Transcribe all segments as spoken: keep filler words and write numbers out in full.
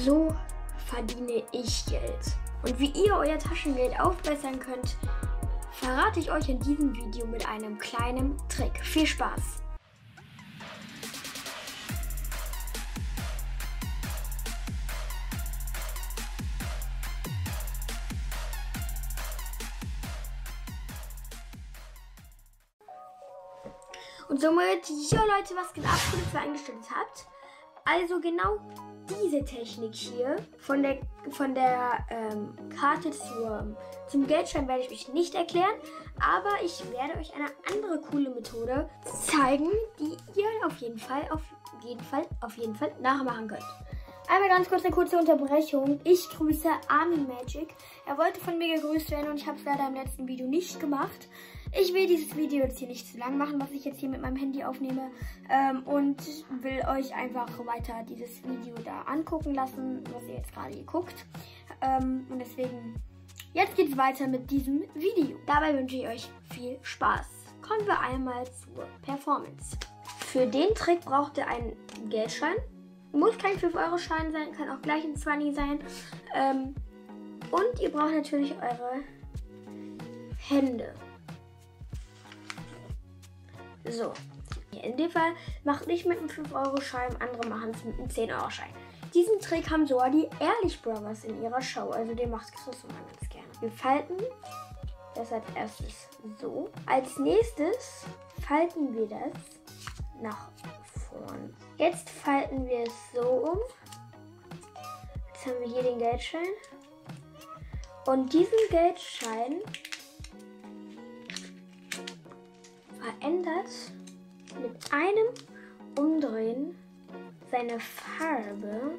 So verdiene ich Geld. Und wie ihr euer Taschengeld aufbessern könnt, verrate ich euch in diesem Video mit einem kleinen Trick. Viel Spaß! Und somit, ja Leute, was geht ab, wenn ihr eingestellt habt. Also genau diese Technik hier von der, von der ähm, Karte zur, zum Geldschein werde ich euch nicht erklären, aber ich werde euch eine andere coole Methode zeigen, die ihr auf jeden Fall, auf jeden Fall, auf jeden Fall nachmachen könnt. Einmal ganz kurz eine kurze Unterbrechung. Ich grüße Armin Magic. Er wollte von mir gegrüßt werden und ich habe es leider im letzten Video nicht gemacht. Ich will dieses Video jetzt hier nicht zu lang machen, was ich jetzt hier mit meinem Handy aufnehme. Ähm, und will euch einfach weiter dieses Video da angucken lassen, was ihr jetzt gerade hier guckt. Ähm, und deswegen, jetzt geht es weiter mit diesem Video. Dabei wünsche ich euch viel Spaß. Kommen wir einmal zur Performance. Für den Trick braucht ihr einen Geldschein. Muss kein fünf Euro Schein sein, kann auch gleich ein zwanzig sein. Ähm, und ihr braucht natürlich eure Hände. So, in dem Fall macht nicht mit einem fünf Euro Schein, andere machen es mit einem zehn Euro Schein. Diesen Trick haben sogar die Ehrlich Brothers in ihrer Show, also den macht Chris immer ganz gerne. Wir falten das als erstes so. Als nächstes falten wir das nach vorn. Jetzt falten wir es so um. Jetzt haben wir hier den Geldschein. Und diesen Geldschein verändert mit einem Umdrehen seine Farbe.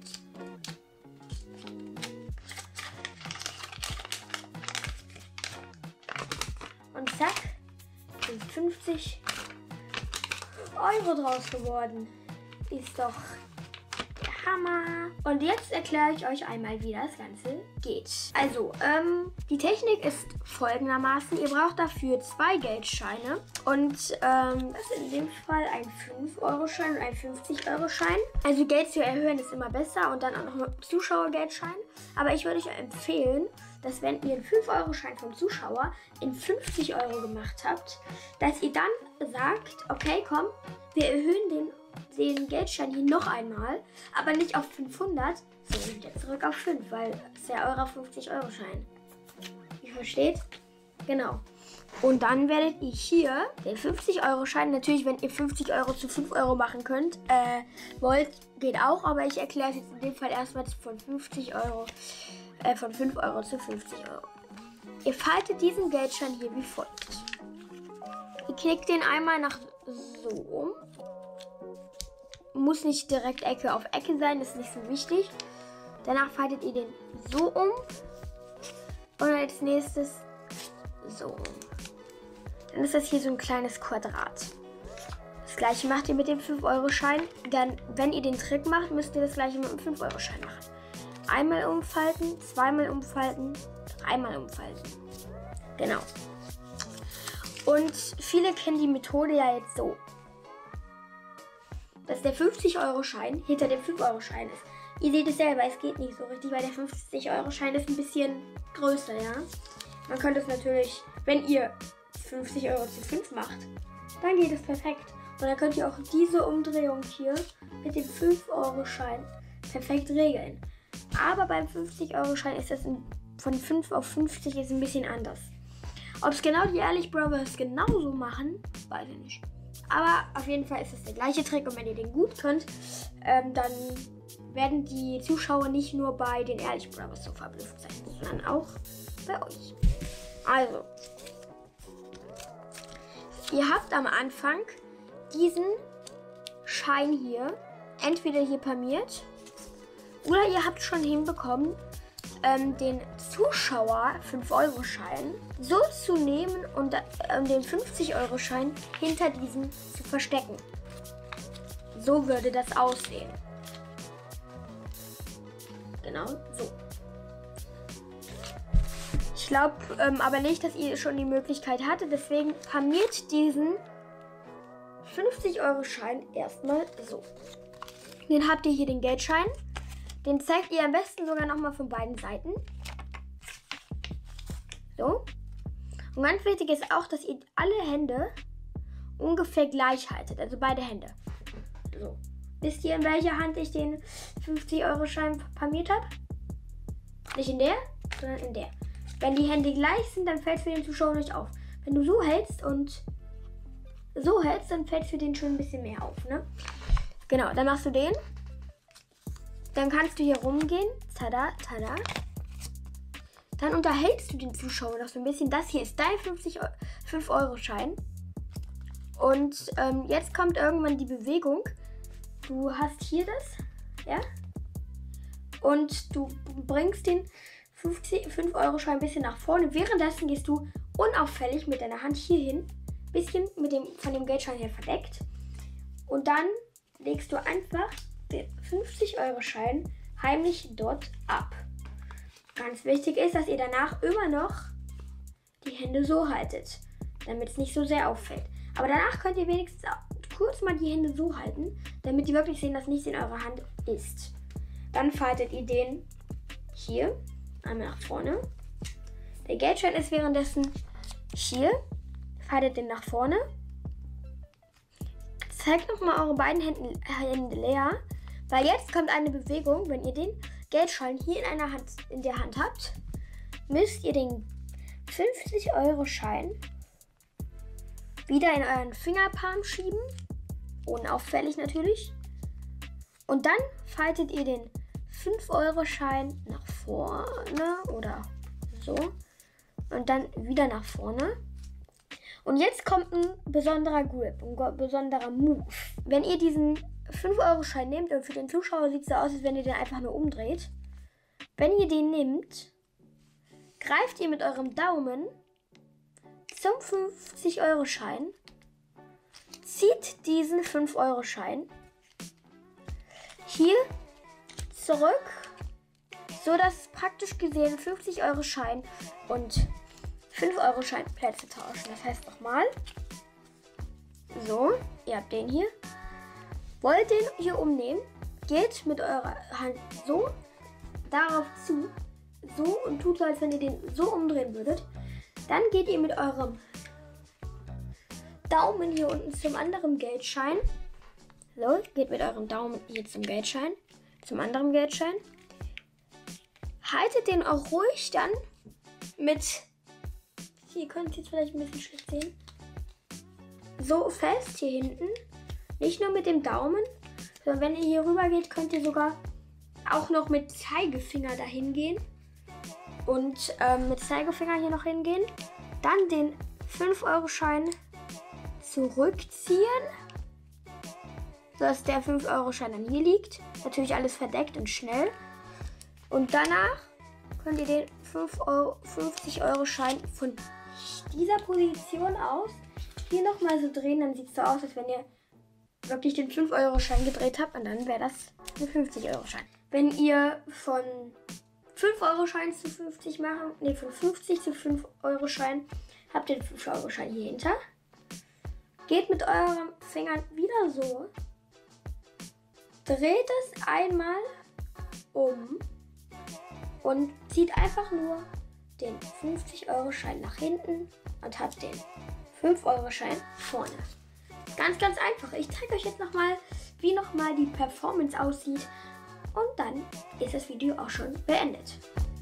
Und zack, sind fünfzig Euro draus geworden. Ist doch der Hammer. Und jetzt erkläre ich euch einmal, wie das Ganze geht. Also, ähm, die Technik ist folgendermaßen. Ihr braucht dafür zwei Geldscheine. Und ähm, das ist in dem Fall ein fünf Euro Schein und ein fünfzig Euro Schein. Also Geld zu erhöhen ist immer besser und dann auch noch mit Zuschauergeldschein. Aber ich würde euch empfehlen, dass wenn ihr einen fünf Euro Schein vom Zuschauer in fünfzig Euro gemacht habt, dass ihr dann sagt, okay, komm, wir erhöhen den, den Geldschein hier noch einmal, aber nicht auf fünfhundert, sondern wieder zurück auf fünf, weil es ist ja euer fünfzig Euro Schein. Ihr versteht? Genau. Und dann werdet ihr hier den fünfzig Euro Schein, natürlich, wenn ihr fünfzig Euro zu fünf Euro machen könnt, äh, wollt, geht auch, aber ich erkläre es jetzt in dem Fall erstmal von fünfzig Euro, äh, von fünf Euro zu fünfzig Euro. Ihr faltet diesen Geldschein hier wie folgt. Ihr klickt den einmal nach so um. Muss nicht direkt Ecke auf Ecke sein, das ist nicht so wichtig. Danach faltet ihr den so um. Und als nächstes so um. Dann ist das hier so ein kleines Quadrat. Das gleiche macht ihr mit dem fünf Euro Schein. Dann, wenn ihr den Trick macht, müsst ihr das gleiche mit dem fünf Euro Schein machen. Einmal umfalten, zweimal umfalten, dreimal umfalten. Genau. Und viele kennen die Methode ja jetzt so, dass der fünfzig Euro Schein hinter dem fünf Euro Schein ist. Ihr seht es selber, es geht nicht so richtig, weil der fünfzig Euro Schein ist ein bisschen größer, ja. Man könnte es natürlich, wenn ihr fünfzig Euro zu fünf macht, dann geht es perfekt. Und dann könnt ihr auch diese Umdrehung hier mit dem fünf Euro Schein perfekt regeln. Aber beim fünfzig Euro Schein ist das ein, von fünf auf fünfzig ist ein bisschen anders. Ob es genau die Ehrlich Brothers genauso machen, weiß ich nicht. Aber auf jeden Fall ist es der gleiche Trick und wenn ihr den gut könnt, ähm, dann werden die Zuschauer nicht nur bei den Ehrlich Brothers so verblüfft sein, sondern auch bei euch. Also, ihr habt am Anfang diesen Schein hier entweder hier palmiert oder ihr habt schon hinbekommen, ähm, den Zuschauer fünf Euro Schein so zu nehmen und äh, den fünfzig Euro Schein hinter diesem zu verstecken. So würde das aussehen. Genau so. Ich glaube ähm, aber nicht, dass ihr schon die Möglichkeit hattet. Deswegen palmiert diesen fünfzig Euro Schein erstmal so. Dann habt ihr hier den Geldschein. Den zeigt ihr am besten sogar nochmal von beiden Seiten. So. Und ganz wichtig ist auch, dass ihr alle Hände ungefähr gleich haltet. Also beide Hände. So. Wisst ihr, in welcher Hand ich den fünfzig Euro Schein palmiert habe? Nicht in der, sondern in der. Wenn die Hände gleich sind, dann fällt es für den Zuschauer nicht auf. Wenn du so hältst und so hältst, dann fällt es für den schon ein bisschen mehr auf, ne? Genau, dann machst du den. Dann kannst du hier rumgehen. Tada, tada. Dann unterhältst du den Zuschauer noch so ein bisschen. Das hier ist dein fünf Euro Schein. Und ähm, jetzt kommt irgendwann die Bewegung. Du hast hier das, ja? Und du bringst den fünf Euro Schein ein bisschen nach vorne. Währenddessen gehst du unauffällig mit deiner Hand hier hin. Bisschen mit dem, von dem Geldschein her verdeckt. Und dann legst du einfach den fünfzig Euro Schein heimlich dort ab. Ganz wichtig ist, dass ihr danach immer noch die Hände so haltet, damit es nicht so sehr auffällt. Aber danach könnt ihr wenigstens kurz mal die Hände so halten, damit die wirklich sehen, dass nichts in eurer Hand ist. Dann faltet ihr den hier einmal nach vorne. Der Geldschein ist währenddessen hier. Faltet den nach vorne. Zeigt nochmal eure beiden Hände, Hände leer, weil jetzt kommt eine Bewegung. Wenn ihr den Geldschein hier in einer Hand, in der Hand habt, müsst ihr den fünfzig Euro Schein wieder in euren Fingerpalm schieben. Unauffällig natürlich. Und dann faltet ihr den fünf Euro Schein nach vorne oder so. Und dann wieder nach vorne. Und jetzt kommt ein besonderer Grip, ein besonderer Move. Wenn ihr diesen fünf Euro Schein nehmt, und für den Zuschauer sieht es so aus, als wenn ihr den einfach nur umdreht. Wenn ihr den nehmt, greift ihr mit eurem Daumen zum fünfzig Euro Schein, zieht diesen fünf Euro Schein hier zurück, so dass praktisch gesehen fünfzig Euro Schein und fünf Euro Schein Plätze tauschen. Das heißt nochmal, so, ihr habt den hier, wollt den hier umnehmen, geht mit eurer Hand so darauf zu, so und tut so, als wenn ihr den so umdrehen würdet. Dann geht ihr mit eurem Daumen hier unten zum anderen Geldschein. So, geht mit eurem Daumen hier zum Geldschein, zum anderen Geldschein. Haltet den auch ruhig dann mit, ihr könnt es jetzt vielleicht ein bisschen schlecht sehen, so fest hier hinten. Nicht nur mit dem Daumen, sondern wenn ihr hier rüber geht, könnt ihr sogar auch noch mit Zeigefinger dahin gehen. Und ähm, mit Zeigefinger hier noch hingehen. Dann den fünf Euro Schein zurückziehen, sodass der fünf Euro Schein dann hier liegt. Natürlich alles verdeckt und schnell. Und danach könnt ihr den fünfzig Euro Schein von dieser Position aus hier nochmal so drehen. Dann sieht es so aus, als wenn ihr wirklich den fünf Euro Schein gedreht habt. Und dann wäre das ein fünfzig Euro Schein. Wenn ihr von fünf Euro Schein zu fünfzig machen, ne, von fünfzig zu fünf Euro Schein, habt ihr den fünf Euro Schein hier hinter. Geht mit euren Fingern wieder so. Dreht es einmal um und zieht einfach nur den fünfzig Euro Schein nach hinten und habt den fünf Euro Schein vorne. Ganz, ganz einfach. Ich zeige euch jetzt nochmal, wie nochmal die Performance aussieht. Und dann ist das Video auch schon beendet.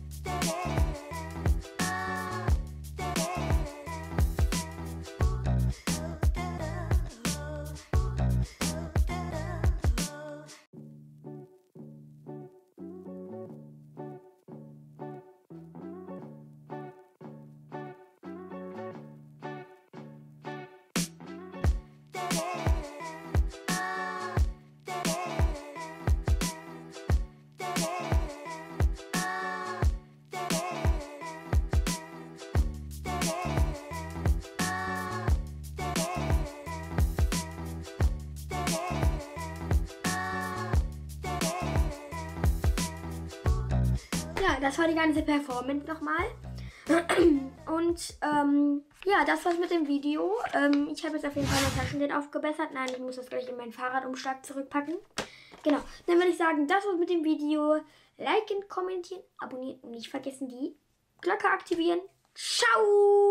Ja, das war die ganze Performance nochmal. Und ähm, ja, das war's mit dem Video. Ähm, ich habe jetzt auf jeden Fall mein Taschengeld aufgebessert. Nein, ich muss das gleich in meinen Fahrradumschlag zurückpacken. Genau. Dann würde ich sagen, das war's mit dem Video. Liken, kommentieren, abonnieren und nicht vergessen die Glocke aktivieren. Ciao!